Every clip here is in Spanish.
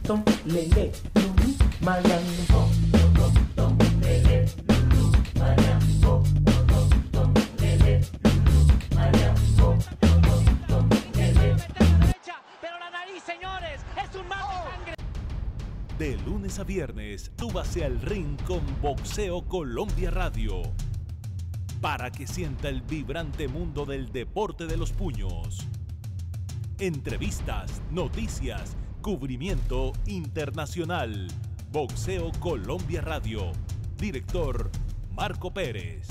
tom, lele, lulu, Marian. Tom, tom, lele, lulu, Marian. Tom, lele, lulu, Marian. Tom, lele. Pero la nariz, señores, es un mar de sangre. De lunes a viernes, súbase al ring con Boxeo Colombia Radio, para que sienta el vibrante mundo del deporte de los puños. Entrevistas, noticias, cubrimiento internacional. Boxeo Colombia Radio. Director Marco Pérez.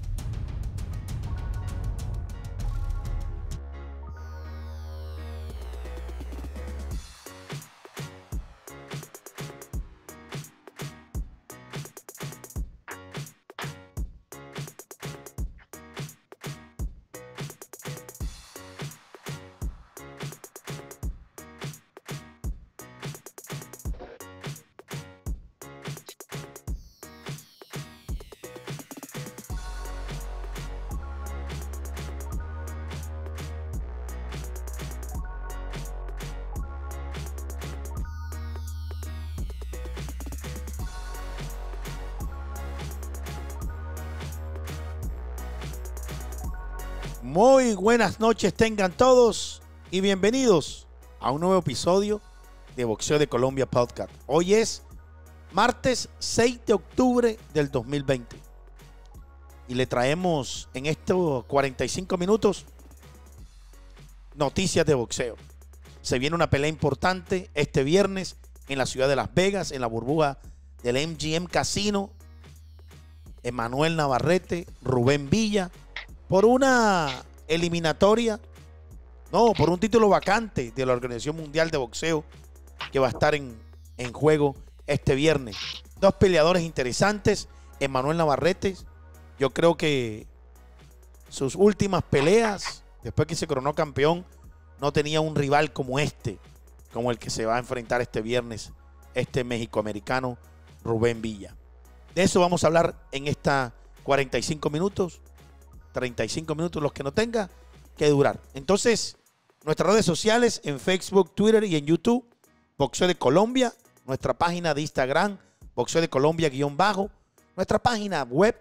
Muy buenas noches tengan todos y bienvenidos a un nuevo episodio de Boxeo de Colombia Podcast. Hoy es martes 6 de octubre del 2020 y le traemos en estos 45 minutos noticias de boxeo. Se viene una pelea importante este viernes en la ciudad de Las Vegas, en la burbuja del MGM Casino. Emanuel Navarrete, Rubén Villa, por una eliminatoria, no, por un título vacante de la Organización Mundial de Boxeo que va a estar en juego este viernes. Dos peleadores interesantes. Emanuel Navarrete, yo creo que sus últimas peleas, después que se coronó campeón, no tenía un rival como el que se va a enfrentar este viernes, este mexicoamericano Rubén Villa. De eso vamos a hablar en esta 45 minutos. 35 minutos los que no tenga que durar. Entonces, nuestras redes sociales en Facebook, Twitter y en YouTube, Boxeo de Colombia, nuestra página de Instagram, Boxeo de Colombia _ nuestra página web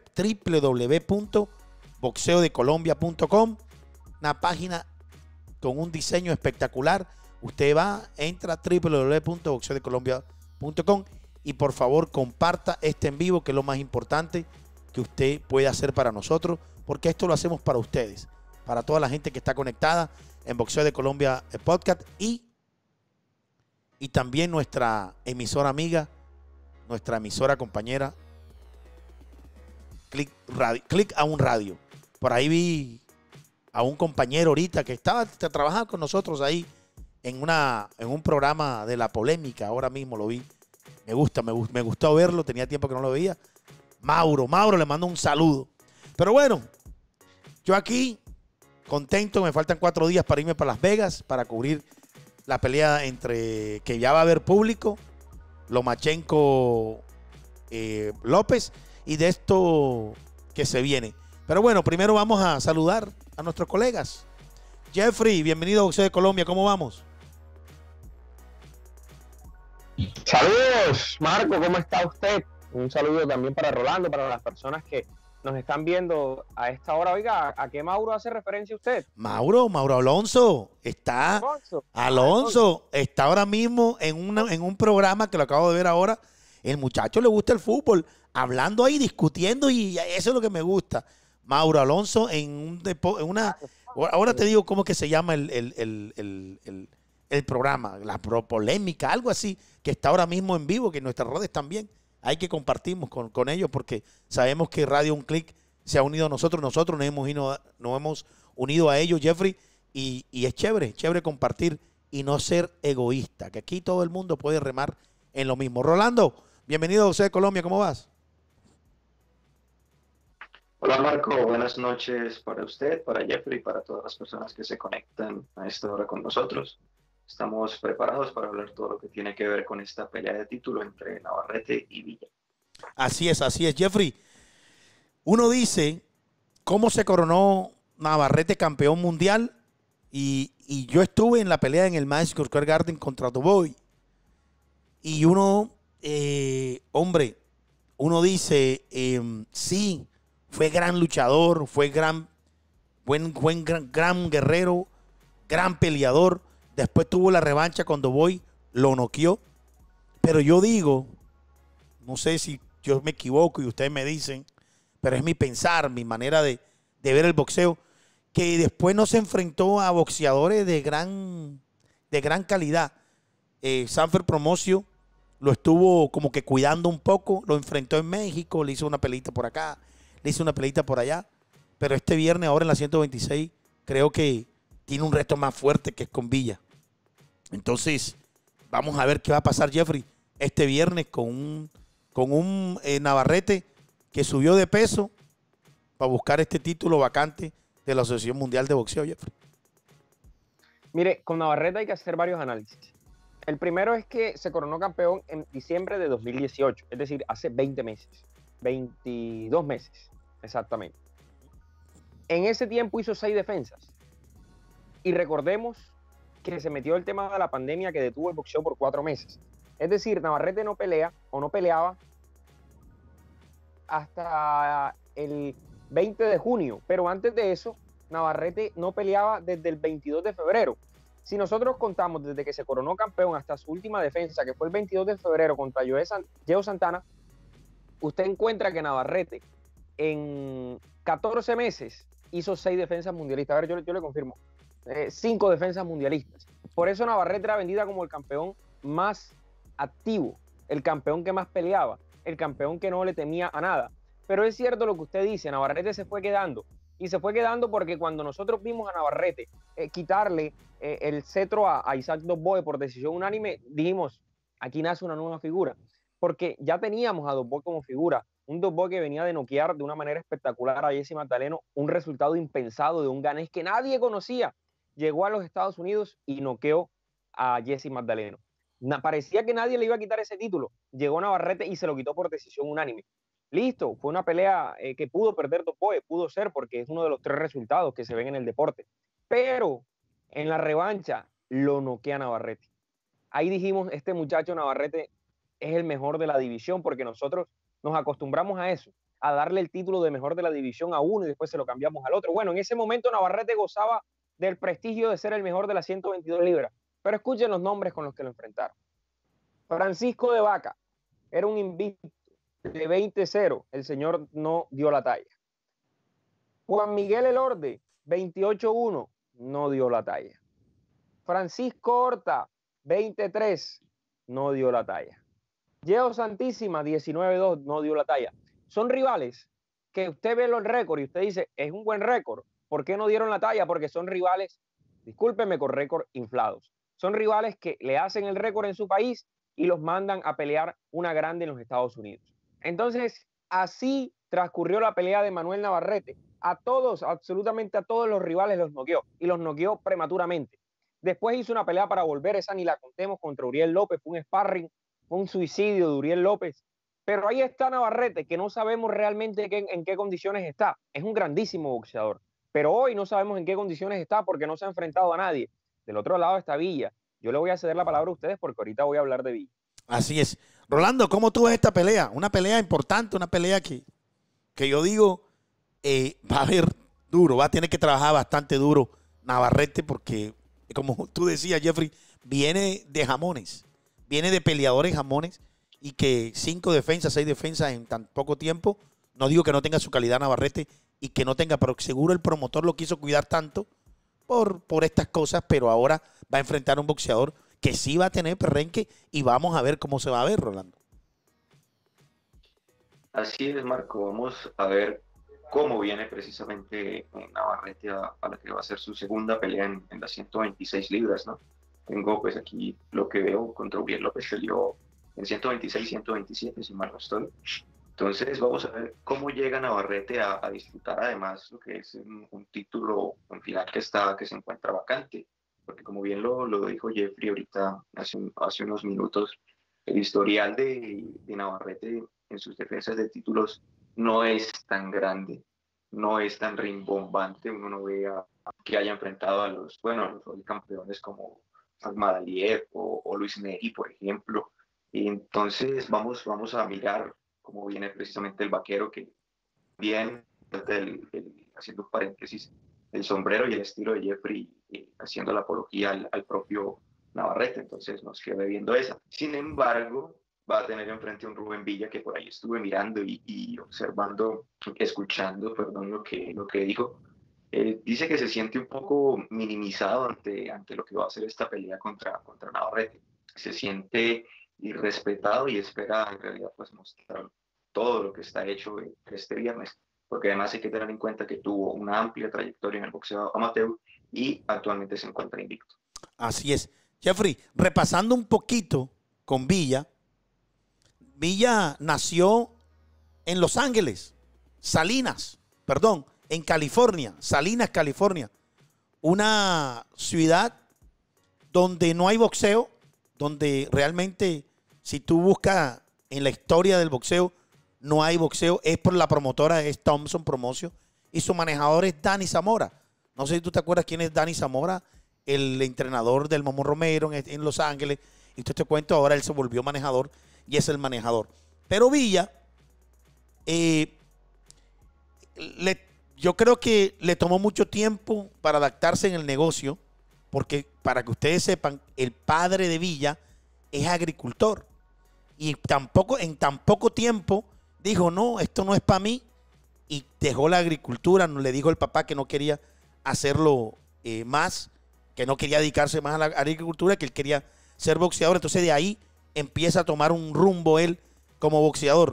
www.boxeodecolombia.com, una página con un diseño espectacular. Usted entra a www.boxeodecolombia.com y por favor comparta este en vivo, que es lo más importante que usted puede hacer para nosotros, porque esto lo hacemos para ustedes, para toda la gente que está conectada en Boxeo de Colombia Podcast y también nuestra emisora amiga, nuestra emisora compañera, Click a un Radio. Por ahí vi a un compañero ahorita que estaba trabajando con nosotros ahí en un programa de la polémica. Ahora mismo lo vi. Me gustó verlo, tenía tiempo que no lo veía. Mauro, le mando un saludo. Pero bueno, yo aquí contento, me faltan 4 días para irme para Las Vegas para cubrir la pelea que ya va a haber público, Lomachenko López, y de esto que se viene. Pero bueno, primero vamos a saludar a nuestros colegas. Jeffrey, bienvenido a Boxeo de Colombia, ¿cómo vamos? Saludos, Marco, ¿cómo está usted? Un saludo también para Rolando, para las personas que nos están viendo a esta hora. Oiga, ¿a qué Mauro hace referencia usted? Mauro Alonso está ahora mismo en un programa que lo acabo de ver ahora. El muchacho le gusta el fútbol, hablando ahí, discutiendo, y eso es lo que me gusta. Mauro Alonso ahora te digo cómo que se llama el programa, la polémica, algo así, que está ahora mismo en vivo, que en nuestras redes también. Hay que compartimos con ellos, porque sabemos que Radio Un Clic se ha unido a nosotros nos hemos unido a ellos, Jeffrey, y es chévere compartir y no ser egoísta, que aquí todo el mundo puede remar en lo mismo. Rolando, bienvenido a Boxeo de Colombia, ¿cómo vas? Hola Marco, buenas noches para usted, para Jeffrey, para todas las personas que se conectan a esta hora con nosotros. Estamos preparados para hablar todo lo que tiene que ver con esta pelea de título entre Navarrete y Villa. Así es, Jeffrey. Uno dice, ¿cómo se coronó Navarrete campeón mundial? Y yo estuve en la pelea en el Madison Square Garden contra Dubois. Y uno, hombre, uno dice, sí, fue gran luchador, fue gran guerrero, gran peleador. Después tuvo la revancha cuando Boy lo noqueó. Pero yo digo, no sé si yo me equivoco y ustedes me dicen, pero es mi pensar, mi manera de ver el boxeo, que después no se enfrentó a boxeadores de gran calidad. Sanfer Promocio lo estuvo como que cuidando un poco, lo enfrentó en México, le hizo una peleita por acá, le hizo una peleita por allá, pero este viernes ahora en la 126 creo que tiene un reto más fuerte que es con Villa. Entonces vamos a ver qué va a pasar, Jeffrey, este viernes con un Navarrete que subió de peso para buscar este título vacante de la Asociación Mundial de Boxeo, Jeffrey. Mire, con Navarrete hay que hacer varios análisis. El primero es que se coronó campeón en diciembre de 2018, es decir, hace 20 meses, 22 meses exactamente. En ese tiempo hizo 6 defensas. Y recordemos que se metió el tema de la pandemia que detuvo el boxeo por 4 meses. Es decir, Navarrete no pelea o no peleaba hasta el 20 de junio, pero antes de eso, Navarrete no peleaba desde el 22 de febrero. Si nosotros contamos desde que se coronó campeón hasta su última defensa, que fue el 22 de febrero contra Geo Santana, usted encuentra que Navarrete en 14 meses hizo 6 defensas mundialistas. A ver, yo le confirmo. 5 defensas mundialistas. Por eso Navarrete era vendida como el campeón más activo, el campeón que más peleaba, el campeón que no le temía a nada. Pero es cierto lo que usted dice, Navarrete se fue quedando. Y se fue quedando porque cuando nosotros vimos a Navarrete quitarle el cetro a Isaac Dos Bois por decisión unánime, dijimos, aquí nace una nueva figura. Porque ya teníamos a Dos Bois como figura. Un Dos Bois que venía de noquear de una manera espectacular a Jesse Magdaleno, un resultado impensado de un ganés que nadie conocía. Llegó a los Estados Unidos y noqueó a Jesse Magdaleno. Parecía que nadie le iba a quitar ese título. Llegó Navarrete y se lo quitó por decisión unánime. Listo, fue una pelea que pudo perder Dos Bois, pudo ser porque es uno de los 3 resultados que se ven en el deporte. Pero en la revancha lo noquea Navarrete. Ahí dijimos, este muchacho Navarrete es el mejor de la división porque nosotros nos acostumbramos a eso, a darle el título de mejor de la división a uno y después se lo cambiamos al otro. Bueno, en ese momento Navarrete gozaba del prestigio de ser el mejor de las 122 libras. Pero escuchen los nombres con los que lo enfrentaron. Francisco de Vaca era un invicto de 20-0. El señor no dio la talla. Juan Miguel Elorde, 28-1, no dio la talla. Francisco Horta, 23, no dio la talla. Geo Santísima, 19-2, no dio la talla. Son rivales que usted ve los récords y usted dice, es un buen récord. ¿Por qué no dieron la talla? Porque son rivales, discúlpeme, con récord inflados. Son rivales que le hacen el récord en su país y los mandan a pelear una grande en los Estados Unidos. Entonces, así transcurrió la pelea de Manuel Navarrete. A todos, absolutamente a todos los rivales los noqueó y los noqueó prematuramente. Después hizo una pelea para volver, esa ni la contemos, contra Uriel López, fue un sparring, fue un suicidio de Uriel López. Pero ahí está Navarrete, que no sabemos realmente en qué condiciones está. Es un grandísimo boxeador, pero hoy no sabemos en qué condiciones está porque no se ha enfrentado a nadie. Del otro lado está Villa. Yo le voy a ceder la palabra a ustedes porque ahorita voy a hablar de Villa. Así es. Rolando, ¿cómo tú ves esta pelea? Una pelea importante, una pelea que yo digo va a haber duro, va a tener que trabajar bastante duro Navarrete porque, como tú decías, Jeffrey, viene de jamones, viene de peleadores jamones y que 5 defensas, 6 defensas en tan poco tiempo, no digo que no tenga su calidad Navarrete y que no tenga, pero seguro el promotor lo quiso cuidar tanto por estas cosas, pero ahora va a enfrentar a un boxeador que sí va a tener perrenque y vamos a ver cómo se va a ver, Rolando. Así es, Marco. Vamos a ver cómo viene precisamente Navarrete a la que va a ser su segunda pelea en las 126 libras, ¿no? Tengo pues aquí lo que veo contra Uriel López, peleó en 126, 127, si mal no estoy. Entonces vamos a ver cómo llega Navarrete a disfrutar además lo que es un título en final que se encuentra vacante, porque como bien lo dijo Jeffrey ahorita hace unos minutos, el historial de Navarrete en sus defensas de títulos no es tan grande, no es tan rimbombante. Uno no ve que haya enfrentado a los campeones como Magmadaliev o Luis Neri, por ejemplo, Y entonces vamos a mirar cómo viene precisamente el vaquero, que bien, haciendo un paréntesis, el sombrero y el estilo de Jeffrey, haciendo la apología al propio Navarrete, entonces nos queda viendo esa. Sin embargo, va a tener enfrente a un Rubén Villa que por ahí estuve mirando y observando, escuchando, perdón, lo que dijo. Dice que se siente un poco minimizado ante lo que va a ser esta pelea contra Navarrete. Se siente irrespetado y espera en realidad pues mostrar todo lo que está hecho este viernes, porque además hay que tener en cuenta que tuvo una amplia trayectoria en el boxeo amateur y actualmente se encuentra invicto. Así es. Jeffrey, repasando un poquito con Villa, Villa nació en Los Ángeles, en California, Salinas, California, una ciudad donde no hay boxeo, donde realmente si tú buscas en la historia del boxeo, no hay boxeo, es por la promotora, es Thompson Promotion, y su manejador es Danny Zamora. No sé si tú te acuerdas quién es Danny Zamora, el entrenador del Momo Romero en Los Ángeles, y te cuento, ahora él se volvió manejador y es el manejador. Pero Villa, yo creo que le tomó mucho tiempo para adaptarse en el negocio, porque para que ustedes sepan, el padre de Villa es agricultor. Y en tan poco tiempo dijo, no, esto no es para mí, y dejó la agricultura. Le dijo el papá que no quería hacerlo más, que no quería dedicarse más a la agricultura, que él quería ser boxeador. Entonces de ahí empieza a tomar un rumbo él como boxeador.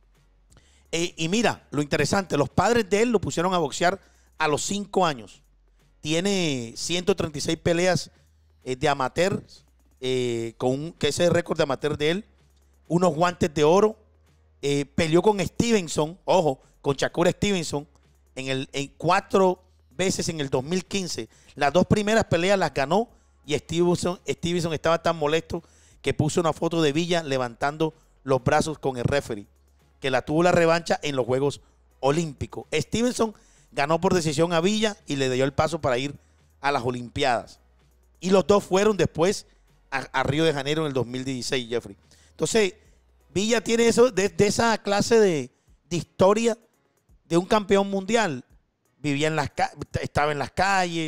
Y mira, lo interesante, los padres de él lo pusieron a boxear a los 5 años. Tiene 136 peleas de amateur, que ese es el récord de amateur de él. Unos guantes de oro. Peleó con Stevenson, ojo, con Shakur Stevenson, en 4 veces en el 2015. Las 2 primeras peleas las ganó y Stevenson estaba tan molesto que puso una foto de Villa levantando los brazos con el referee, que la tuvo la revancha en los Juegos Olímpicos. Stevenson ganó por decisión a Villa y le dio el paso para ir a las Olimpiadas. Y los dos fueron después a Río de Janeiro en el 2016, Jeffrey. Entonces, Villa tiene eso de esa clase de historia de un campeón mundial. Estaba en las calles,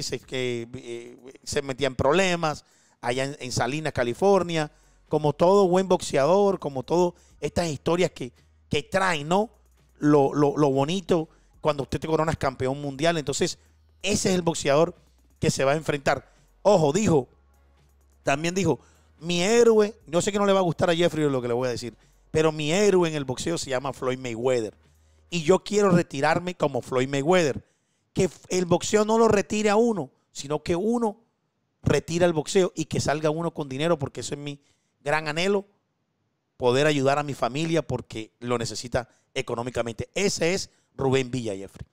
se metía en problemas allá en Salinas, California, como todo buen boxeador, como todas estas historias que traen, ¿no? Lo bonito cuando usted te coronas campeón mundial. Entonces, ese es el boxeador que se va a enfrentar. Ojo, también dijo, mi héroe, yo sé que no le va a gustar a Jeffrey lo que le voy a decir, pero mi héroe en el boxeo se llama Floyd Mayweather. Y yo quiero retirarme como Floyd Mayweather. Que el boxeo no lo retire a uno, sino que uno retira el boxeo y que salga uno con dinero, porque eso es mi gran anhelo, poder ayudar a mi familia porque lo necesita económicamente. Ese es Rubén Villa, Jeffrey.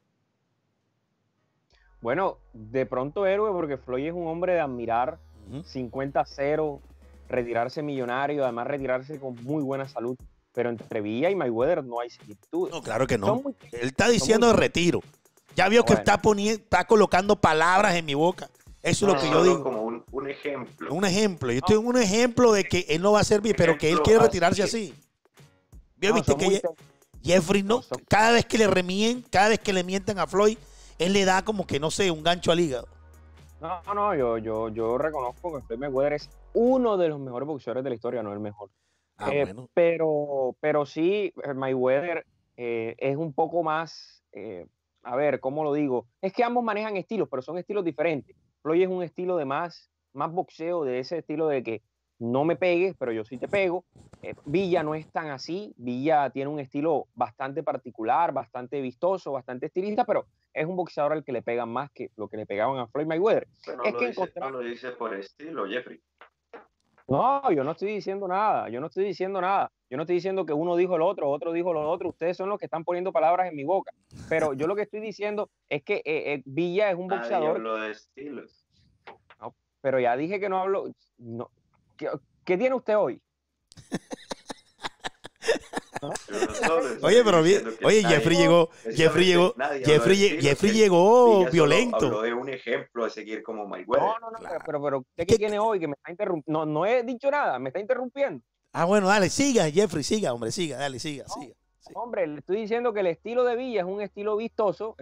Bueno, de pronto héroe, porque Floyd es un hombre de admirar. 50-0, retirarse millonario, además retirarse con muy buena salud. Pero entre Villa y Mayweather no hay similitud. No, claro que no. Él está diciendo de retiro. Ya vio que está colocando palabras en mi boca. Eso es lo que yo digo. Como un ejemplo. Un ejemplo. Yo estoy en un ejemplo de que él no va a servir, pero que él quiere retirarse así. ¿Viste que Jeffrey no? Cada vez que le remien, cada vez que le mientan a Floyd, él le da como que, no sé, un gancho al hígado. No, yo reconozco que Floyd Mayweather es uno de los mejores boxeadores de la historia, no el mejor. Bueno. Pero sí, Mayweather es un poco más, a ver, ¿cómo lo digo? Es que ambos manejan estilos, pero son estilos diferentes. Floyd es un estilo de más boxeo, de ese estilo de que no me pegues, pero yo sí te pego. Villa no es tan así. Villa tiene un estilo bastante particular, bastante vistoso, bastante estilista, pero es un boxeador al que le pegan más que lo que le pegaban a Floyd Mayweather. No lo dice por estilo, Jeffrey. No, yo no estoy diciendo nada. Yo no estoy diciendo que uno dijo lo otro dijo lo otro. Ustedes son los que están poniendo palabras en mi boca. Pero yo lo que estoy diciendo es que Villa es un boxeador. Nadie habló de estilos. No, pero ya dije que no hablo. No. ¿Qué tiene usted hoy? Oye, pero Jeffrey llegó violento. Habló de un ejemplo a seguir como Mayweather. No, claro. pero ¿usted qué tiene hoy? Que me está interrumpiendo. No he dicho nada, me está interrumpiendo. Ah, bueno, dale, siga, Jeffrey, siga, hombre, siga, dale, siga, No, siga. hombre, le estoy diciendo que el estilo de Villa es un estilo vistoso,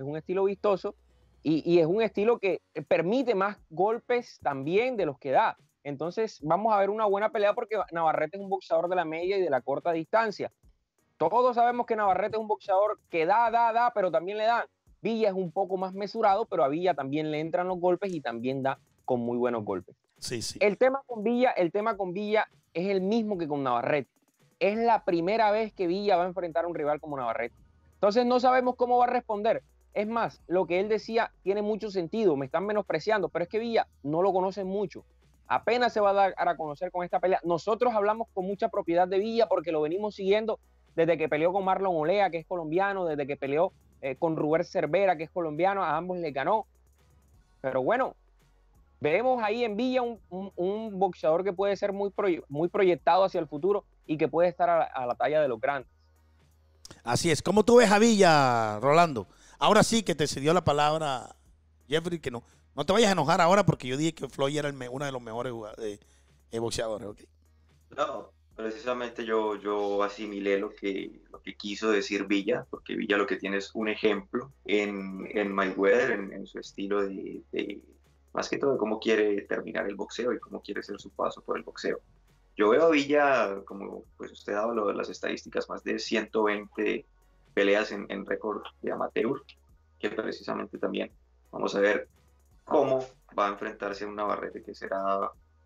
y es un estilo que permite más golpes también de los que da. Entonces vamos a ver una buena pelea porque Navarrete es un boxeador de la media y de la corta distancia. Todos sabemos que Navarrete es un boxeador que da, pero también le dan. Villa es un poco más mesurado, pero a Villa también le entran los golpes y también da con muy buenos golpes. Sí, sí. El tema con Villa es el mismo que con Navarrete. Es la primera vez que Villa va a enfrentar a un rival como Navarrete. Entonces no sabemos cómo va a responder. Es más, lo que él decía tiene mucho sentido, me están menospreciando, pero es que Villa no lo conocen mucho. Apenas se va a dar a conocer con esta pelea. Nosotros hablamos con mucha propiedad de Villa porque lo venimos siguiendo desde que peleó con Marlon Olea, que es colombiano, desde que peleó con Rubén Cervera, que es colombiano, a ambos le ganó. Pero bueno, vemos ahí en Villa un boxeador que puede ser muy proyectado hacia el futuro y que puede estar a la talla de los grandes. Así es. ¿Cómo tú ves a Villa, Rolando? Ahora sí que te cedió la palabra, Jeffrey, que no te vayas a enojar ahora porque yo dije que Floyd era uno de los mejores boxeadores. Okay. No, precisamente yo asimilé lo que quiso decir Villa, porque Villa lo que tiene es un ejemplo en Mayweather, en su estilo de más que todo de cómo quiere terminar el boxeo y cómo quiere ser su paso por el boxeo. Yo veo a Villa, como pues usted ha hablado de las estadísticas, más de 120 peleas en récord de amateur, que precisamente también vamos a ver cómo va a enfrentarse a un Navarrete que será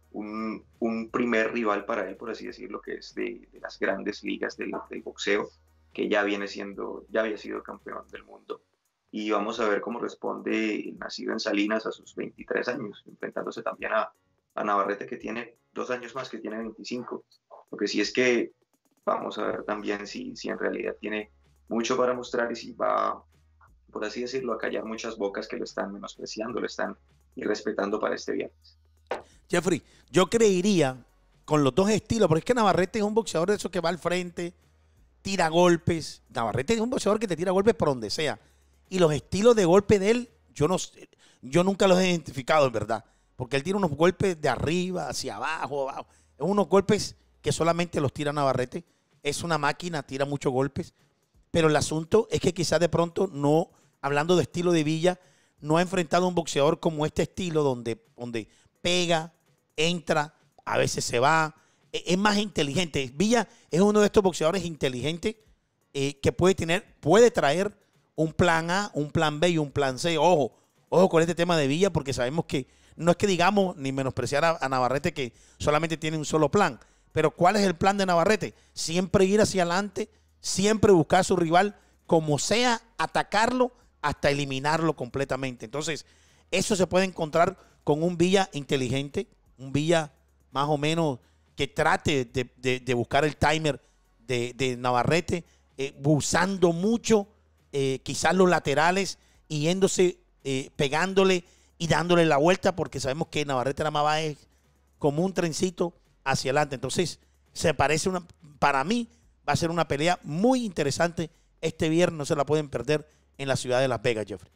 un primer rival para él, por así decirlo, que es de las grandes ligas del boxeo, que ya había sido campeón del mundo. Y vamos a ver cómo responde el nacido en Salinas a sus 23 años, enfrentándose también a Navarrete, que tiene 2 años más, que tiene 25. Lo que sí es que vamos a ver también si en realidad tiene mucho para mostrar y si va, por así decirlo, a callar muchas bocas que lo están menospreciando, lo están irrespetando para este viernes. Jeffrey, yo creería con los dos estilos, porque es que Navarrete es un boxeador de esos que va al frente, tira golpes. Navarrete es un boxeador que te tira golpes por donde sea. Y los estilos de golpe de él, yo nunca los he identificado, en verdad. Porque él tira unos golpes de arriba, hacia abajo, abajo. Es unos golpes que solamente los tira Navarrete. Es una máquina, tira muchos golpes. Pero el asunto es que quizás de pronto no, hablando de estilo de Villa, no ha enfrentado a un boxeador como este estilo donde pega, entra, a veces se va. Es más inteligente. Villa es uno de estos boxeadores inteligentes que puede traer un plan A, un plan B y un plan C. Ojo con este tema de Villa, porque sabemos que no es que digamos ni menospreciar a Navarrete, que solamente tiene un solo plan. Pero ¿cuál es el plan de Navarrete? Siempre ir hacia adelante, siempre buscar a su rival, como sea, atacarlo hasta eliminarlo completamente. Entonces, eso se puede encontrar con un Villa inteligente, un Villa más o menos que trate de buscar el timer de Navarrete, usando mucho quizás los laterales y yéndose, pegándole y dándole la vuelta, porque sabemos que Navarrete nada más va como un trencito hacia adelante. Entonces, para mí va a ser una pelea muy interesante este viernes, no se la pueden perder en la ciudad de Las Vegas, Jeffrey.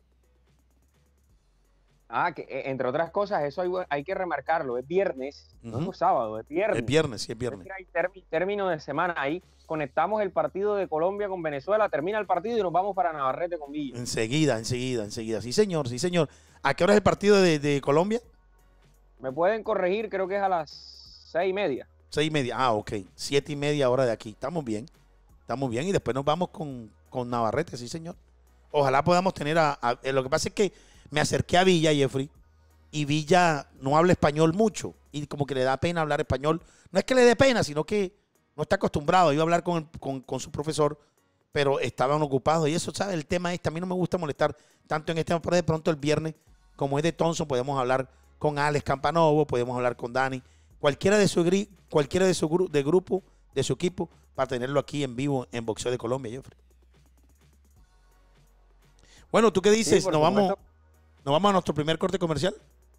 Que entre otras cosas, eso hay que remarcarlo, es viernes, no es sábado, es viernes. Es viernes, sí, es viernes. Hay término de semana ahí, conectamos el partido de Colombia con Venezuela, termina el partido y nos vamos para Navarrete con Villa. Enseguida. Sí, señor. ¿A qué hora es el partido de Colombia? Me pueden corregir, creo que es a las 6:30. 6:30, ok. 7:30 hora de aquí. Estamos bien. Y después nos vamos con Navarrete, sí, señor. Ojalá podamos tener lo que pasa es que me acerqué a Villa, Jeffrey, y Villa no habla español mucho, y como que le da pena hablar español. No es que le dé pena, sino que no está acostumbrado. Iba a hablar con su profesor, pero estaban ocupados, y eso, ¿sabes? El tema es, a mí no me gusta molestar tanto en este tema, pero de pronto el viernes, como es de Thompson, podemos hablar con Alex Campanovo, podemos hablar con Dani, cualquiera de su grupo, de su equipo, para tenerlo aquí en vivo en Boxeo de Colombia, Jeffrey. Bueno, ¿tú qué dices? Sí, ¿Nos vamos a nuestro primer corte comercial?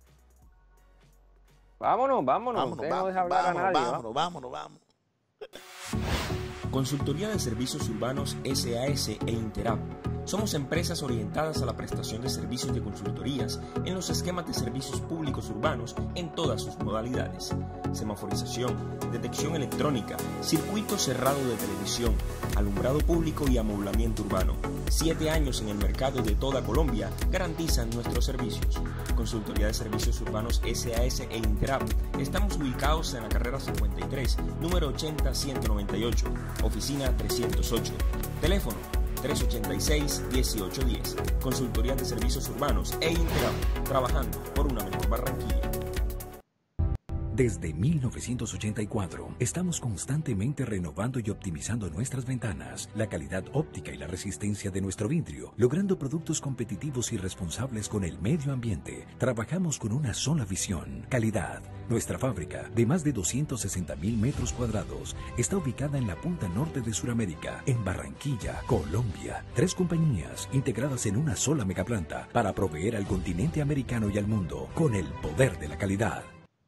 Vámonos. Usted no deja hablar a nadie. Vámonos. Consultoría de Servicios Urbanos SAS e Interap. Somos empresas orientadas a la prestación de servicios de consultorías en los esquemas de servicios públicos urbanos en todas sus modalidades. Semaforización, detección electrónica, circuito cerrado de televisión, alumbrado público y amoblamiento urbano. 7 años en el mercado de toda Colombia garantizan nuestros servicios. Consultoría de Servicios Urbanos SAS e Interap. Estamos ubicados en la carrera 53, número 80-198, oficina 308. Teléfono 386-1810. Consultoría de Servicios Urbanos e Interap, trabajando por una mejor Barranquilla. Desde 1984, estamos constantemente renovando y optimizando nuestras ventanas, la calidad óptica y la resistencia de nuestro vidrio, logrando productos competitivos y responsables con el medio ambiente. Trabajamos con una sola visión: calidad. Nuestra fábrica, de más de 260.000 metros cuadrados, está ubicada en la punta norte de Sudamérica, en Barranquilla, Colombia. 3 compañías integradas en una sola megaplanta para proveer al continente americano y al mundo con el poder de la calidad.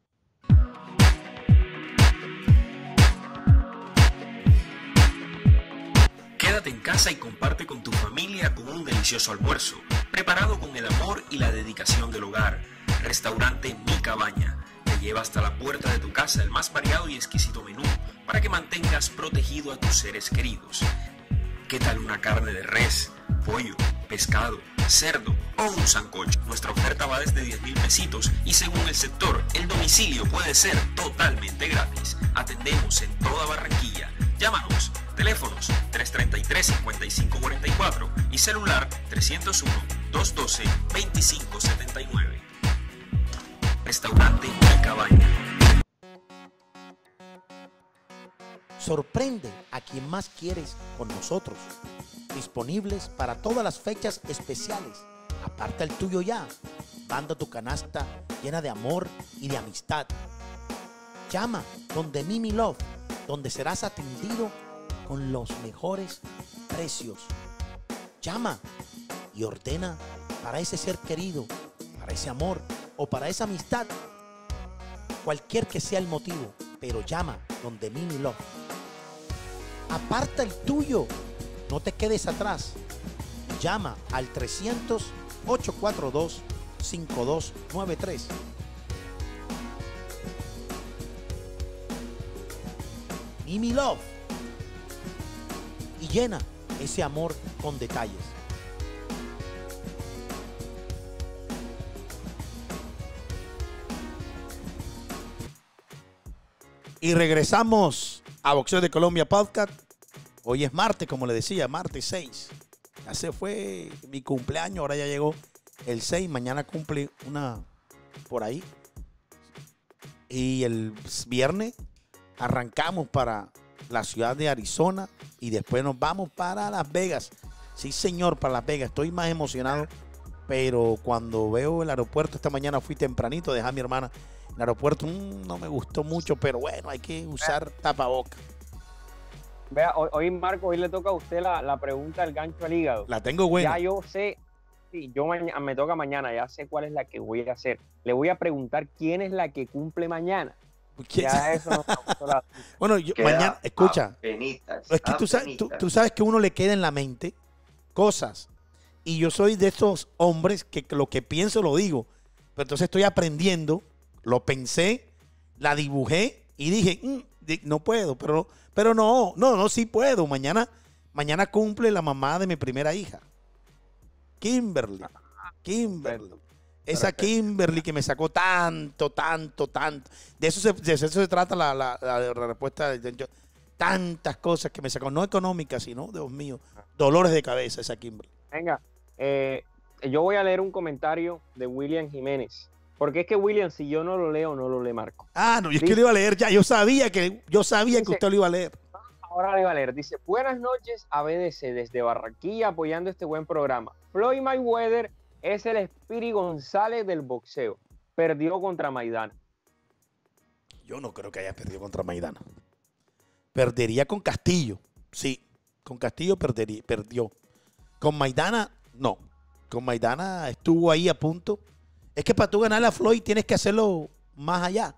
Quédate en casa y comparte con tu familia con un delicioso almuerzo, preparado con el amor y la dedicación del hogar. Restaurante Mi Cabaña te lleva hasta la puerta de tu casa el más variado y exquisito menú para que mantengas protegido a tus seres queridos. ¿Qué tal una carne de res, pollo, pescado, cerdo o un sancocho? Nuestra oferta va desde 10.000 pesitos y según el sector, el domicilio puede ser totalmente gratis. Atendemos en toda Barranquilla. Llámanos. Teléfonos 333-5544 y celular 301-212-2579. Restaurante Mi Cabaña. Sorprende a quien más quieres con nosotros. Disponibles para todas las fechas especiales. Aparta el tuyo ya. Manda tu canasta llena de amor y de amistad. Llama donde Mimi Love, donde serás atendido con los mejores precios. Llama y ordena para ese ser querido, para ese amor o para esa amistad. Cualquier que sea el motivo, pero llama donde Mimi Love. Aparta el tuyo, no te quedes atrás. Llama al 300-842-5293. Mimi Love. Y llena ese amor con detalles. Y regresamos a Boxeo de Colombia Podcast. Hoy es martes, como le decía, martes 6. Ya se fue mi cumpleaños, ahora ya llegó el 6. Mañana cumple una por ahí. Y el viernes arrancamos para la ciudad de Arizona y después nos vamos para Las Vegas. Sí, señor, para Las Vegas. Estoy más emocionado, pero cuando veo el aeropuerto, esta mañana fui tempranito, dejé a mi hermana en el aeropuerto. No me gustó mucho, pero bueno, hay que usar tapabocas. Vea, hoy Marco, hoy le toca a usted la pregunta del gancho al hígado. La tengo buena. Ya yo sé, sí, me toca mañana, ya sé cuál es la que voy a hacer. Le voy a preguntar quién es la que cumple mañana. Ya eso no la... Bueno, yo, mañana, escucha, es que tú sabes que uno le queda en la mente cosas. Y yo soy de estos hombres que lo que pienso lo digo. Pero entonces estoy aprendiendo, lo pensé, la dibujé y dije, no puedo, pero no, sí puedo. Mañana cumple la mamá de mi primera hija, Kimberly. Esa Kimberly que me sacó tanto. De eso se trata la respuesta. Tantas cosas que me sacó, no económicas, sino, Dios mío, dolores de cabeza esa Kimberly. Venga, yo voy a leer un comentario de William Jiménez. Porque es que William, si yo no lo leo, no lo lee Marco. No, yo es que lo iba a leer ya. Yo sabía que usted lo iba a leer. Ahora lo iba a leer. Dice, buenas noches a BDC desde Barranquilla apoyando este buen programa. Floyd Mayweather es el Speedy González del boxeo. Perdió contra Maidana. Yo no creo que haya perdido contra Maidana. Perdería con Castillo. Sí, con Castillo perdió. Con Maidana, no. Con Maidana estuvo ahí a punto. Es que para tú ganarle a Floyd tienes que hacerlo más allá.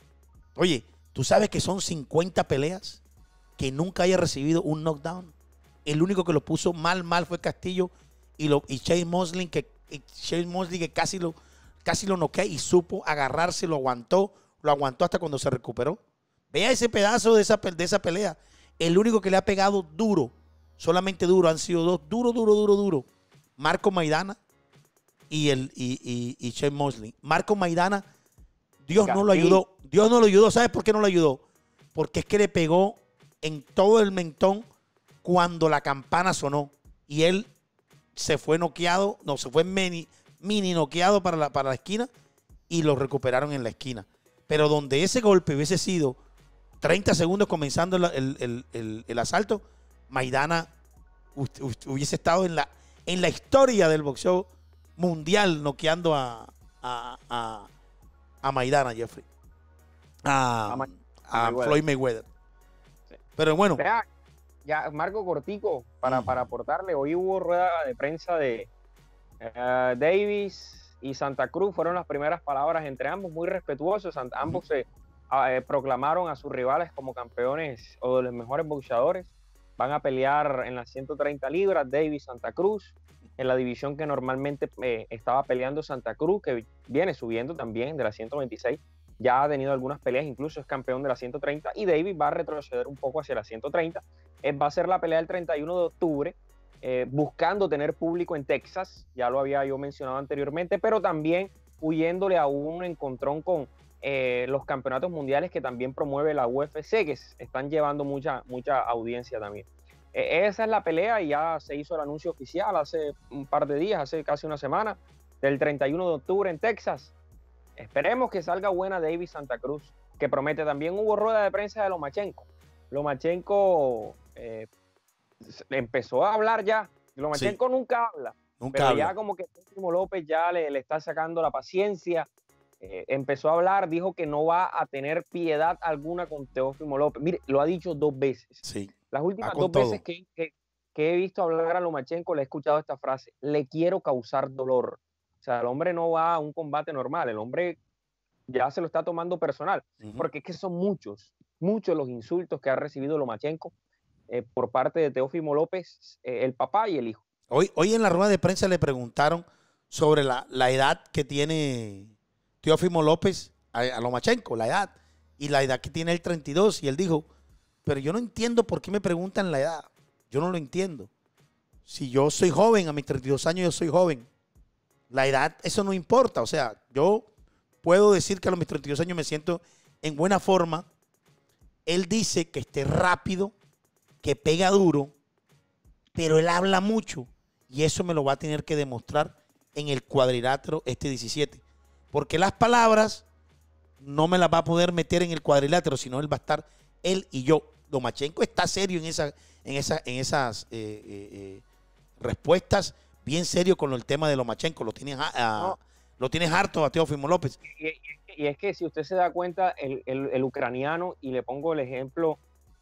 Oye, ¿tú sabes que son 50 peleas que nunca haya recibido un knockdown? El único que lo puso mal fue Castillo y Shane Mosley, que casi lo noquea y supo agarrarse, lo aguantó hasta cuando se recuperó. Vea ese pedazo de esa pelea. El único que le ha pegado duro, solamente duro, han sido dos, duro. Marco Maidana y Shane Mosley. Marco Maidana, Dios no lo ayudó. ¿Sabes por qué no lo ayudó? Porque es que le pegó en todo el mentón cuando la campana sonó. Y él se fue noqueado, se fue mini noqueado para la esquina y lo recuperaron en la esquina. Pero donde ese golpe hubiese sido 30 segundos comenzando el asalto, Maidana hubiese estado en la historia del boxeo mundial noqueando a Maidana, Jeffrey. A Floyd Mayweather. Sí. Pero bueno. Vea, ya Marco cortico para aportarle. Hoy hubo rueda de prensa de Davis y Santa Cruz. Fueron las primeras palabras entre ambos, muy respetuosos. Ambos se proclamaron a sus rivales como campeones o de los mejores boxeadores. Van a pelear en las 130 libras, Davis, Santa Cruz, en la división que normalmente estaba peleando Santa Cruz, que viene subiendo también de la 126. Ya ha tenido algunas peleas, incluso es campeón de la 130, y Davis va a retroceder un poco hacia la 130. Va a ser la pelea el 31 de octubre, buscando tener público en Texas, ya lo había yo mencionado anteriormente, pero también huyéndole a un encontrón con los campeonatos mundiales que también promueve la UFC, que están llevando mucha audiencia también. Esa es la pelea y ya se hizo el anuncio oficial hace un par de días, hace casi una semana, del 31 de octubre en Texas. Esperemos que salga buena Davis Santa Cruz, que promete. También hubo rueda de prensa de Lomachenko. Lomachenko empezó a hablar ya. Lomachenko nunca habla. Ya como que Teófimo López ya le está sacando la paciencia. Empezó a hablar, dijo que no va a tener piedad alguna con Teófimo López. Mire, lo ha dicho 2 veces. Sí. Las últimas 2 veces que he visto hablar a Lomachenko le he escuchado esta frase: le quiero causar dolor. O sea, el hombre no va a un combate normal, el hombre ya se lo está tomando personal, porque es que son muchos los insultos que ha recibido Lomachenko por parte de Teófimo López, el papá y el hijo. Hoy en la rueda de prensa le preguntaron sobre la edad que tiene Teófimo López a Lomachenko, la edad, y la edad que tiene el 32, y él dijo, pero yo no entiendo por qué me preguntan la edad, yo no lo entiendo. Si yo soy joven, a mis 32 años yo soy joven. La edad, eso no importa. O sea, yo puedo decir que a mis 32 años me siento en buena forma. Él dice que esté rápido, que pega duro, pero él habla mucho. Y eso me lo va a tener que demostrar en el cuadrilátero este 17. Porque las palabras no me las va a poder meter en el cuadrilátero, sino él va a estar él y yo. Lomachenko está serio en esas respuestas, bien serio con el tema de Lomachenko. Lo tienes harto a Teófimo López. Y es que si usted se da cuenta, el ucraniano, y le pongo el ejemplo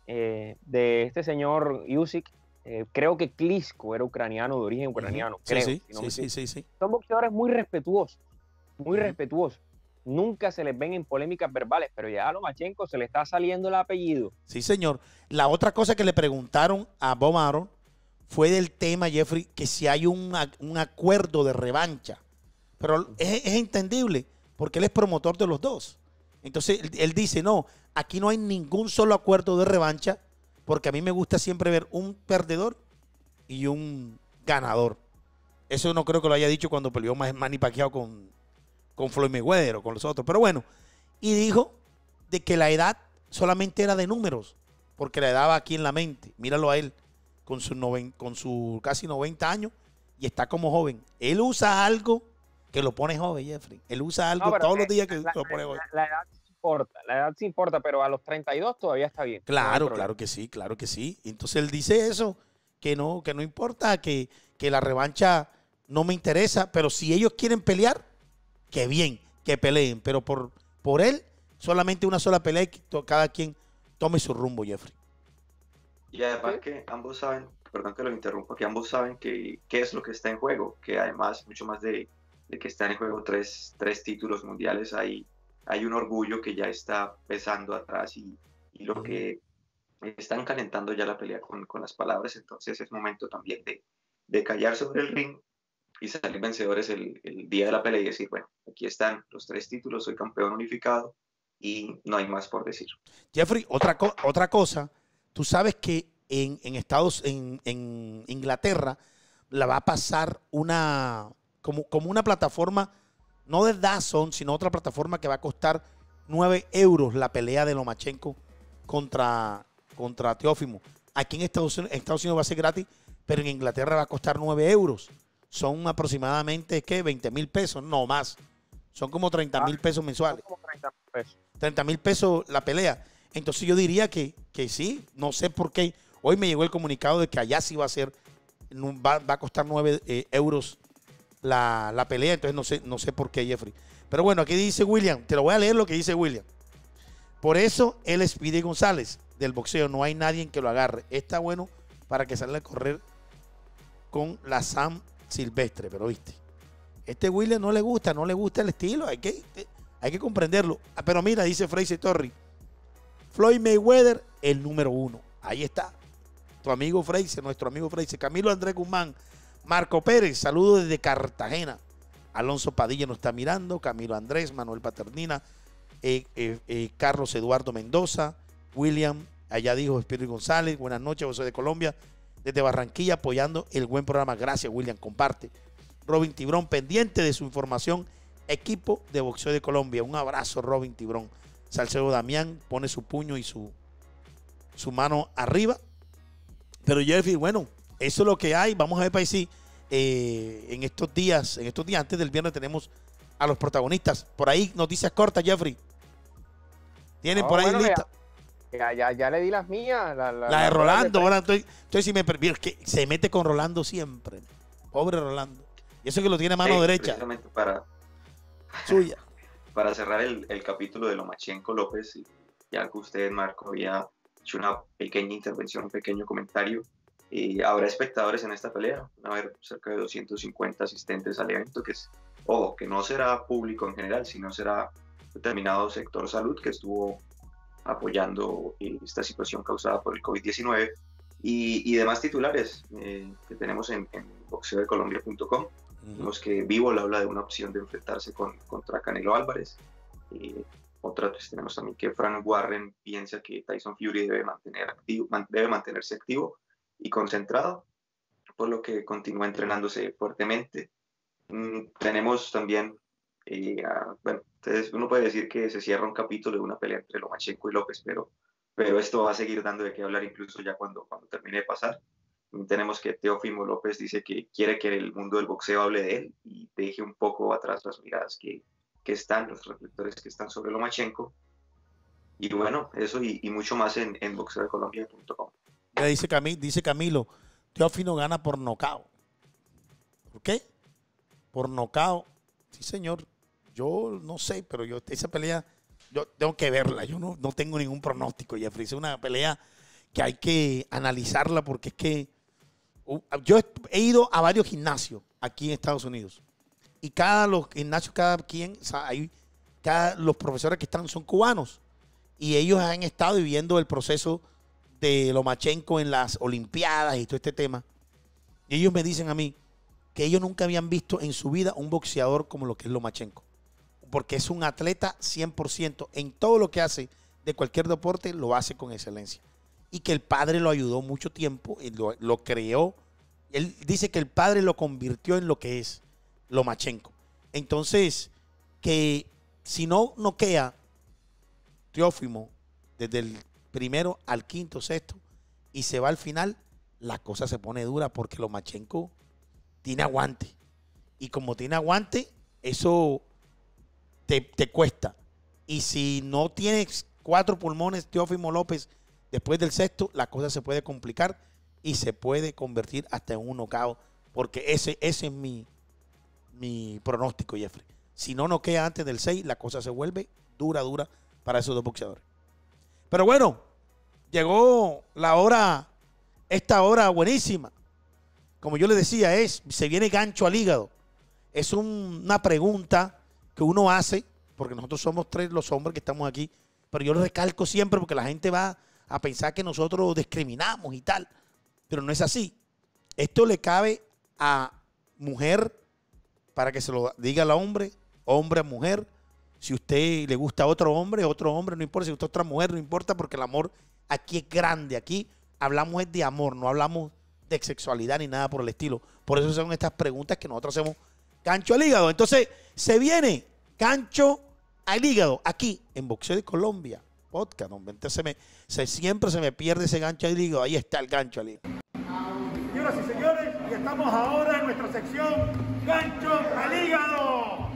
de este señor Usyk, creo que Klitschko era ucraniano, de origen ucraniano. Sí, creo, sí. Son boxeadores muy respetuosos, respetuosos. Nunca se les ven en polémicas verbales, pero ya a Lomachenko se le está saliendo el apellido. Sí, señor. La otra cosa que le preguntaron a Bob Arum fue del tema, Jeffrey, que si hay un acuerdo de revancha. Pero es entendible, porque él es promotor de los dos. Entonces, él dice, no, aquí no hay ningún solo acuerdo de revancha, porque a mí me gusta siempre ver un perdedor y un ganador. Eso no creo que lo haya dicho cuando peleó Manny Pacquiao con Floyd Mayweather o con los otros. Pero bueno, y dijo de que la edad solamente era de números, porque la edad va aquí en la mente. Míralo a él, con su casi 90 años, y está como joven. Él usa algo que lo pone joven, Jeffrey. Él usa algo todos los días que lo pone joven. La edad sí importa, pero a los 32 todavía está bien. Claro, claro que sí. Entonces él dice eso, que no importa, que la revancha no me interesa, pero si ellos quieren pelear, que bien, que peleen. Pero por él, solamente una sola pelea y que cada quien tome su rumbo, Jeffrey. Y además que ambos saben, perdón que lo interrumpa, que ambos saben qué es lo que está en juego, que además, mucho más de que están en juego tres títulos mundiales, hay un orgullo que ya está pesando atrás y lo que están calentando ya la pelea con las palabras, entonces es momento también de callar sobre el ring y salir vencedores el día de la pelea y decir, bueno, aquí están los 3 títulos, soy campeón unificado y no hay más por decir. Jeffrey, otra cosa, tú sabes que en Inglaterra la va a pasar como una plataforma, no de DAZN, sino otra plataforma que va a costar 9 euros la pelea de Lomachenko contra Teófimo. Aquí en Estados Unidos va a ser gratis, pero en Inglaterra va a costar 9 euros. Son aproximadamente, ¿qué? 20,000 pesos, no más. Son como 30,000 pesos mensuales. Como 30 pesos. 30,000 pesos la pelea. Entonces yo diría que sí, no sé por qué. Hoy me llegó el comunicado de que allá sí va a ser, va a costar 9 euros la pelea, entonces no sé por qué, Jeffrey. Pero bueno, aquí dice William, te lo voy a leer lo que dice William. Por eso él es Speedy González del boxeo, no hay nadie que lo agarre. Está bueno para que salga a correr con la Sam Silvestre, pero viste, este William no le gusta el estilo, hay que comprenderlo. Pero mira, dice Fraser Torrey, Floyd Mayweather, el número 1. Ahí está, tu amigo Fraser, nuestro amigo Fraser. Camilo Andrés Guzmán, Marco Pérez, saludos desde Cartagena. Alonso Padilla nos está mirando, Camilo Andrés, Manuel Paternina, Carlos Eduardo Mendoza, William, allá dijo Espíritu González, buenas noches, yo soy de Colombia, desde Barranquilla apoyando el buen programa. Gracias, William, comparte. Robin Tibrón, pendiente de su información, equipo de boxeo de Colombia. Un abrazo, Robin Tibrón. Salcedo Damián pone su puño y su mano arriba. Pero Jeffrey, bueno, eso es lo que hay. Vamos a ver para si en estos días, antes del viernes, tenemos a los protagonistas. Por ahí, noticias cortas, Jeffrey. ¿Tienen por ahí bueno, lista? Ya le di las mías. La de Rolando. Ahora entonces si me permite, que se mete con Rolando siempre. Pobre Rolando. Y eso que lo tiene a mano derecha. Precisamente suya. Para cerrar el capítulo de Lomachenko López, ya que usted, Marco, había hecho una pequeña intervención, un pequeño comentario. Habrá espectadores en esta pelea, van a haber cerca de 250 asistentes al evento, que no será público en general, sino será determinado sector salud que estuvo apoyando esta situación causada por el COVID-19 y demás titulares que tenemos en boxeodecolombia.com. Vemos que Bivol habla de una opción de enfrentarse contra Canelo Álvarez. Tenemos también que Frank Warren piensa que Tyson Fury debe mantenerse activo y concentrado, por lo que continúa entrenándose fuertemente. Tenemos también, entonces uno puede decir que se cierra un capítulo de una pelea entre Lomachenko y López, pero esto va a seguir dando de qué hablar incluso ya cuando termine de pasar. Tenemos que Teófimo López dice que quiere que el mundo del boxeo hable de él y deje un poco atrás las miradas que están, los reflectores que están sobre Lomachenko. Y bueno, eso y mucho más en boxeodecolombia.com. Dice Camilo, Teófimo gana por nocaut. ¿Por qué? Por nocaut. Sí, señor. Yo no sé, pero esa pelea, yo tengo que verla. Yo no tengo ningún pronóstico, Jeffrey. Es una pelea que hay que analizarla porque es que yo he ido a varios gimnasios aquí en Estados Unidos. Y los gimnasios, los profesores que están son cubanos. Y ellos han estado viviendo el proceso de Lomachenko en las Olimpiadas y todo este tema. Y ellos me dicen a mí que ellos nunca habían visto en su vida un boxeador como lo que es Lomachenko. Porque es un atleta 100%. En todo lo que hace de cualquier deporte lo hace con excelencia. Y que el padre lo ayudó mucho tiempo, y lo creó. Él dice que el padre lo convirtió en lo que es Lomachenko. Entonces, que si no noquea Teófimo desde el primero al quinto, sexto, y se va al final, la cosa se pone dura porque Lomachenko tiene aguante. Y como tiene aguante, eso te cuesta. Y si no tienes 4 pulmones, Teófimo López, después del sexto, la cosa se puede complicar y se puede convertir hasta en un knockout, porque ese es mi pronóstico, Jeffrey. Si no noquea antes del 6, la cosa se vuelve dura para esos dos boxeadores. Pero bueno, llegó la hora, esta hora buenísima. Como yo le decía, se viene gancho al hígado. Es una pregunta que uno hace, porque nosotros somos 3 los hombres que estamos aquí, pero yo lo recalco siempre porque la gente va a pensar que nosotros discriminamos y tal, pero no es así. Esto le cabe a mujer para que se lo diga al hombre, hombre a mujer. Si usted le gusta a otro hombre, no importa. Si gusta a otra mujer, no importa, porque el amor aquí es grande. Aquí hablamos de amor, no hablamos de sexualidad ni nada por el estilo. Por eso son estas preguntas que nosotros hacemos gancho al hígado. Entonces, se viene gancho al hígado aquí en Boxeo de Colombia podcast. Hombre. Entonces siempre se me pierde ese gancho al hígado. Ahí está el gancho al hígado. Señoras y señores, y estamos ahora en nuestra sección gancho al hígado.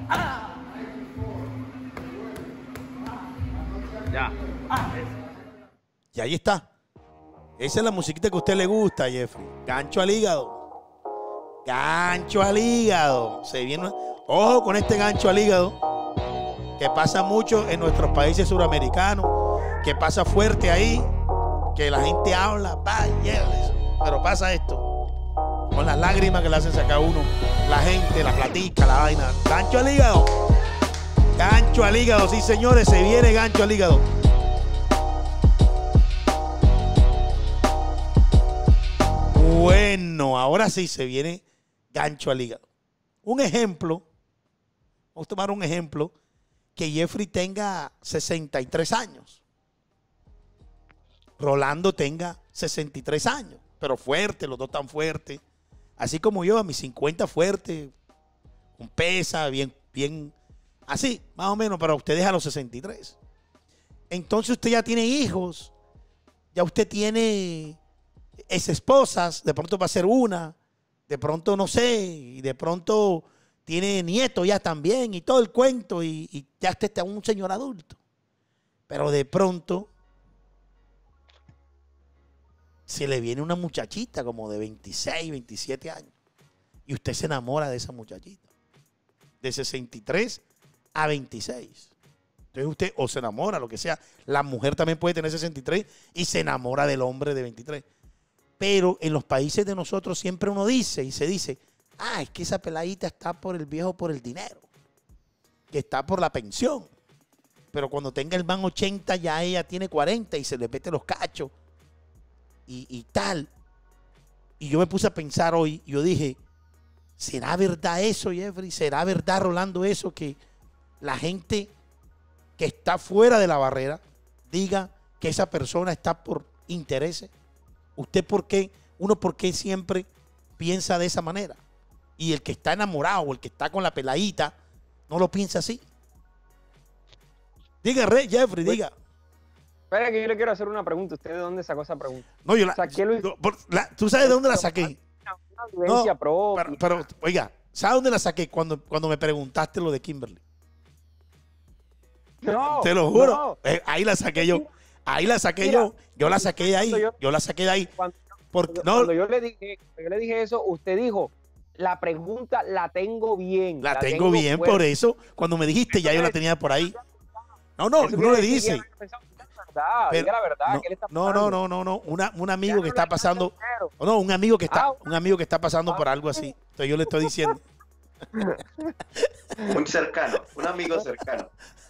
Ya. Y ahí está. Esa es la musiquita que a usted le gusta, Jeffrey. Gancho al hígado. Gancho al hígado. Se viene. Ojo con este gancho al hígado, que pasa mucho en nuestros países suramericanos, que pasa fuerte ahí, que la gente habla, pero pasa esto, con las lágrimas que le hacen sacar uno, la gente, la platica, la vaina. Gancho al hígado. Gancho al hígado, sí señores, se viene gancho al hígado. Bueno, ahora sí se viene gancho al hígado. Un ejemplo, vamos a tomar un ejemplo, que Jeffrey tenga 63 años. Rolando tenga 63 años, pero fuerte, los dos tan fuertes. Así como yo, a mis 50 fuerte, con pesa, bien, así, más o menos, para ustedes a los 63. Entonces usted ya tiene hijos, ya usted tiene esposas, de pronto va a ser una, de pronto no sé, y de pronto tiene nietos ya también y todo el cuento y ya está un señor adulto. Pero de pronto se le viene una muchachita como de 26, 27 años y usted se enamora de esa muchachita. De 63 a 26. Entonces usted o se enamora, lo que sea. La mujer también puede tener 63 y se enamora del hombre de 23. Pero en los países de nosotros siempre uno dice y se dice, es que esa peladita está por el viejo, por el dinero, que está por la pensión. Pero cuando tenga el man 80 ya ella tiene 40 y se le mete los cachos y tal. Y yo me puse a pensar hoy, yo dije, ¿será verdad eso, Jeffrey? ¿Será verdad, Rolando, eso que la gente que está fuera de la barrera diga que esa persona está por intereses? ¿Usted por qué? Uno por qué siempre piensa de esa manera. Y el que está enamorado o el que está con la peladita no lo piensa así. Diga, Jeffrey, diga. Espera que yo le quiero hacer una pregunta. ¿Usted de dónde sacó esa pregunta? No, yo la... ¿Tú sabes de dónde la saqué? Una vivencia propia. Pero, oiga, ¿sabes dónde la saqué? Cuando me preguntaste lo de Kimberly. No. Te lo juro. No. Ahí la saqué yo. Ahí la saqué yo. Yo la saqué de ahí. Yo la saqué de ahí. Cuando yo le dije eso, usted dijo, la pregunta la tengo bien. La tengo bien, fuerte. Por eso, cuando me dijiste, ya yo la tenía por ahí. No, uno le dice. Diga la verdad, ¿qué le está pasando? No. Un amigo que está pasando. No, un amigo que está pasando por algo así. Entonces yo le estoy diciendo. Un cercano, un amigo cercano.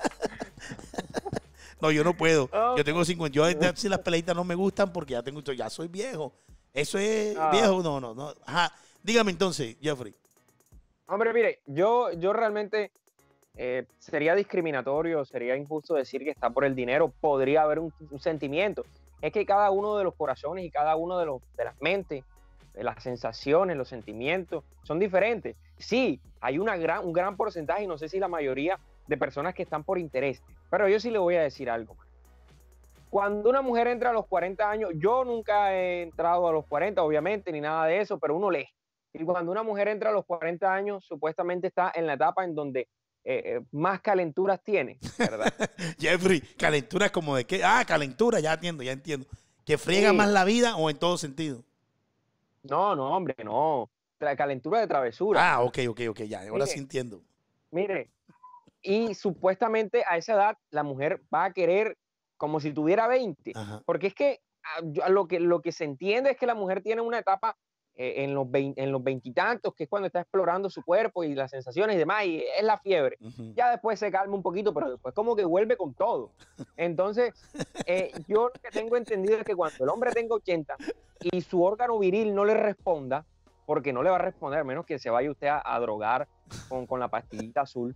No, yo no puedo. Yo tengo 50. Yo si las peleitas no me gustan porque ya soy viejo. Eso es viejo. No. Ajá. Dígame entonces, Jeffrey. Hombre, mire, yo realmente sería discriminatorio, sería injusto decir que está por el dinero. Podría haber un sentimiento. Es que cada uno de los corazones y cada uno de las mentes, de las sensaciones, los sentimientos, son diferentes. Sí, hay un gran porcentaje, y no sé si la mayoría de personas que están por interés. Pero yo sí le voy a decir algo. Cuando una mujer entra a los 40 años, yo nunca he entrado a los 40, obviamente, ni nada de eso, pero uno lee. Y cuando una mujer entra a los 40 años, supuestamente está en la etapa en donde más calenturas tiene, ¿verdad? Jeffrey, ¿calenturas como de qué? Calentura, ya entiendo. ¿Que friega Sí. más la vida o en todo sentido? No, hombre, no. Calentura de travesura. Ok, ya. Ahora sí entiendo. Mire, y supuestamente a esa edad la mujer va a querer como si tuviera 20. Ajá. Porque es que lo que se entiende es que la mujer tiene una etapa en los veintitantos, que es cuando está explorando su cuerpo y las sensaciones y demás, y es la fiebre. Ya después se calma un poquito, pero después como que vuelve con todo. Entonces, yo lo que tengo entendido es que cuando el hombre tenga 80 y su órgano viril no le responda, porque no le va a responder, a menos que se vaya usted a drogar con la pastillita azul,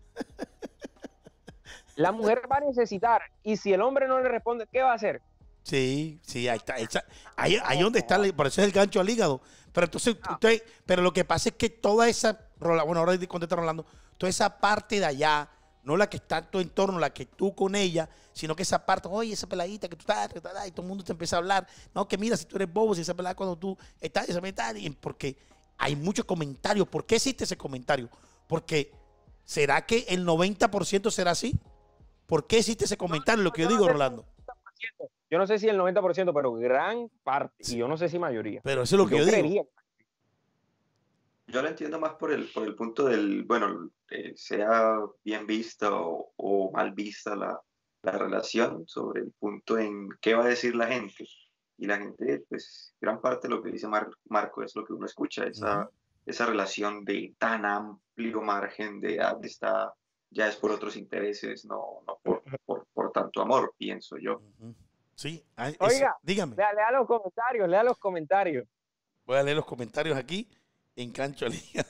la mujer va a necesitar, y si el hombre no le responde, ¿qué va a hacer? Sí, ahí está. Ahí donde está, por eso es el gancho al hígado. Pero entonces, pero lo que pasa es que toda esa, bueno, ahora contesta Rolando, toda esa parte de allá, no la que está en tu entorno, la que tú con ella, sino que esa parte, oye, esa peladita que tú estás, y todo el mundo te empieza a hablar, no, que mira, si tú eres bobo, si esa pelada cuando tú estás, porque hay muchos comentarios. ¿Por qué existe ese comentario? Porque, ¿será que el 90% será así? ¿Por qué existe ese comentario? Lo que yo digo, Rolando. Yo no sé si el 90%, pero gran parte, y yo no sé si mayoría. Pero eso es lo que yo digo. Yo lo entiendo más por el punto del, bueno, sea bien vista o mal vista la relación, sobre el punto en qué va a decir la gente. Y la gente, pues, gran parte de lo que dice Marco es lo que uno escucha, esa relación de tan amplio margen de edad ya es por otros intereses, no por tanto amor, pienso yo. Sí, oiga, dígame. Lea los comentarios. Voy a leer los comentarios aquí en Gancho al Hígado.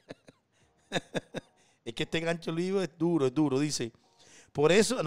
Es que este Gancho al Hígado es duro, dice. Por eso,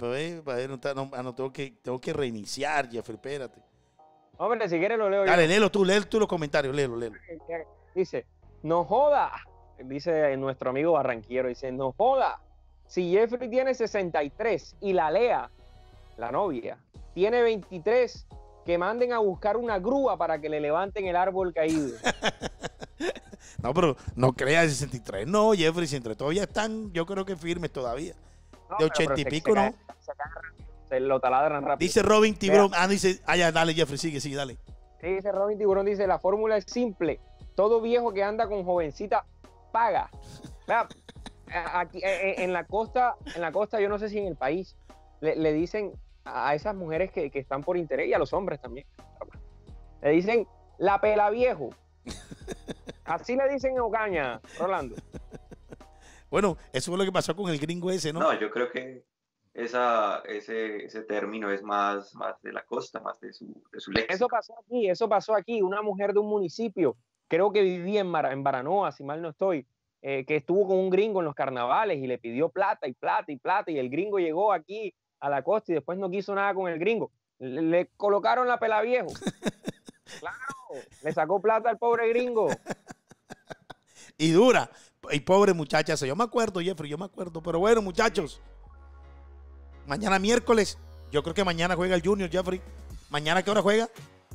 tengo que reiniciar, Jeffrey, espérate. Hombre, si quieres lo leo yo. Dale, léelo tú los comentarios, léelo. Dice, no joda, dice nuestro amigo barranquillero, dice, no joda, si Jeffrey tiene 63 y la Lea, la novia, tiene 23, que manden a buscar una grúa para que le levanten el árbol caído. No, pero no creas 63, no, Jeffrey, si entre todos ya están, yo creo que firmes todavía. De 80 y pico, ¿no? Se lo taladran rápido. Dice Robin Tiburón, ya, dale, Jeffrey, sigue, dale. Dice Robin Tiburón, dice, la fórmula es simple, todo viejo que anda con jovencita paga. Aquí, en la costa, yo no sé si en el país, le dicen a esas mujeres que están por interés, y a los hombres también, le dicen la pela viejo. Así le dicen en Ocaña, Rolando. Bueno, eso fue lo que pasó con el gringo ese, ¿no? No, yo creo que ese término es más de la costa, más de su léxico. Eso pasó aquí. Una mujer de un municipio, creo que vivía en Baranoa, si mal no estoy, que estuvo con un gringo en los carnavales y le pidió plata, y el gringo llegó aquí a la costa y después no quiso nada con el gringo. Le colocaron la pela viejo. Claro, le sacó plata al pobre gringo. Y dura. Y pobre muchacha, yo me acuerdo, Jeffrey, pero bueno, muchachos, mañana miércoles, yo creo que mañana juega el Junior, Jeffrey. ¿Mañana qué hora juega?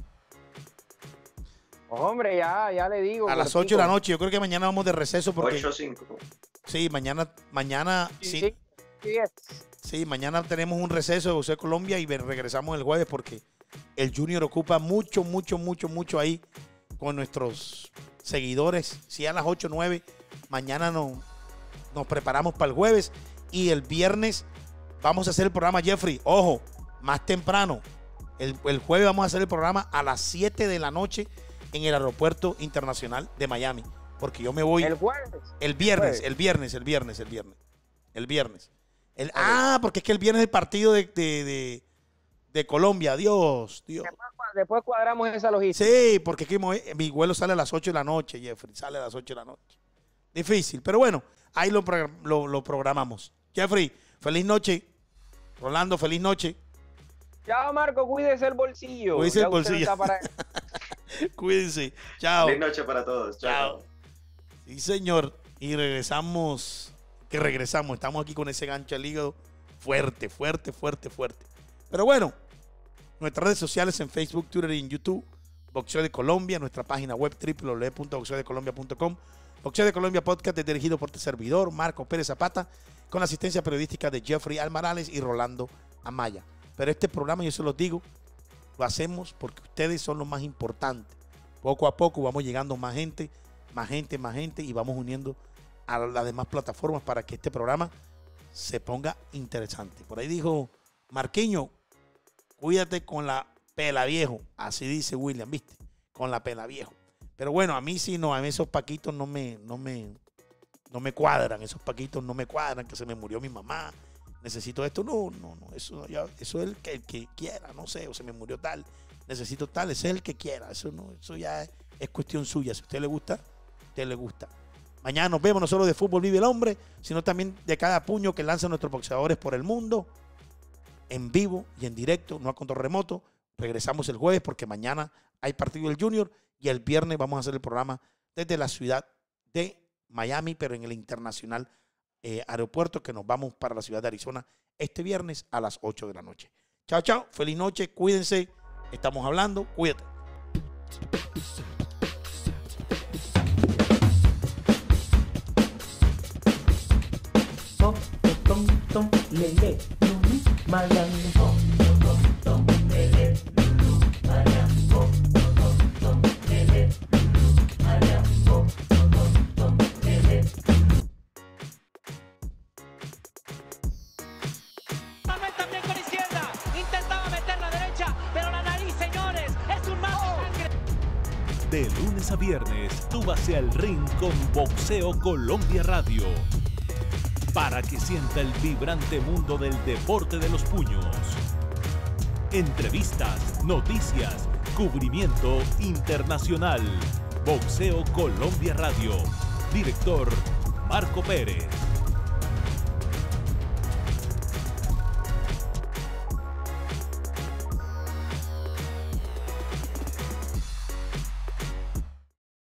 Hombre, ya le digo. A las 8 de la noche, yo creo que mañana vamos de receso porque... 8-5. Sí, mañana sí. Sí, mañana tenemos un receso de Boxeo Colombia y regresamos el jueves porque el Junior ocupa mucho ahí con nuestros seguidores. Sí, a las 8 o 9, mañana nos preparamos para el jueves y el viernes vamos a hacer el programa, Jeffrey. Ojo, más temprano. El jueves vamos a hacer el programa a las 7 de la noche en el Aeropuerto Internacional de Miami. Porque yo me voy... ¿El jueves? El viernes. Porque es que el viernes es el partido de Colombia. Dios. Después cuadramos esa logística. Sí, porque es que mi vuelo sale a las 8 de la noche, Jeffrey. Sale a las 8 de la noche. Difícil, pero bueno, ahí lo programamos. Jeffrey, feliz noche. Rolando, feliz noche. Chao, Marco, cuídese el bolsillo. Cuídese el bolsillo. Cuídense. Chao. Feliz noche para todos. Chao. Sí, señor. Y regresamos. Estamos aquí con ese gancho al hígado fuerte. Pero bueno, nuestras redes sociales en Facebook, Twitter y en YouTube. Boxeo de Colombia, nuestra página web www.boxeodecolombia.com. Boxeo de Colombia Podcast es dirigido por tu servidor, Marco Pérez Zapata, con la asistencia periodística de Jeffrey Almarales y Rolando Amaya. Pero este programa, yo se los digo, lo hacemos porque ustedes son lo más importante. Poco a poco vamos llegando más gente y vamos uniendo a las demás plataformas para que este programa se ponga interesante. Por ahí dijo Marquiño, cuídate con la pela viejo. Así dice William, ¿viste? Con la pela viejo. Pero bueno, a mí sí no, a mí esos paquitos no me cuadran, esos paquitos no me cuadran, que se me murió mi mamá, necesito esto, no, eso es el que quiera, no sé, o se me murió tal, necesito tal, ese es el que quiera, eso ya es cuestión suya, si a usted le gusta, Mañana nos vemos, no solo de Fútbol Vive el Hombre, sino también de cada puño que lanzan nuestros boxeadores por el mundo, en vivo y en directo, no a control remoto. Regresamos el jueves porque mañana hay partido del Junior y el viernes vamos a hacer el programa desde la ciudad de Miami, pero en el internacional aeropuerto, que nos vamos para la ciudad de Arizona este viernes a las 8 de la noche. Chao, chao, feliz noche, cuídense, estamos hablando, cuídate. Tom, lele, lulu, Mariam. Tom, lele, lulu, Mariam. Tom, lele, lulu, Mariam. Tom, lele. Manuel también con izquierda. Intentaba meter la derecha, pero la nariz, señores, es un mago. De lunes a viernes, súbase al ring con Boxeo Colombia Radio. Para que sienta el vibrante mundo del deporte de los puños. Entrevistas, noticias, cubrimiento internacional. Boxeo Colombia Radio. Director Marco Pérez.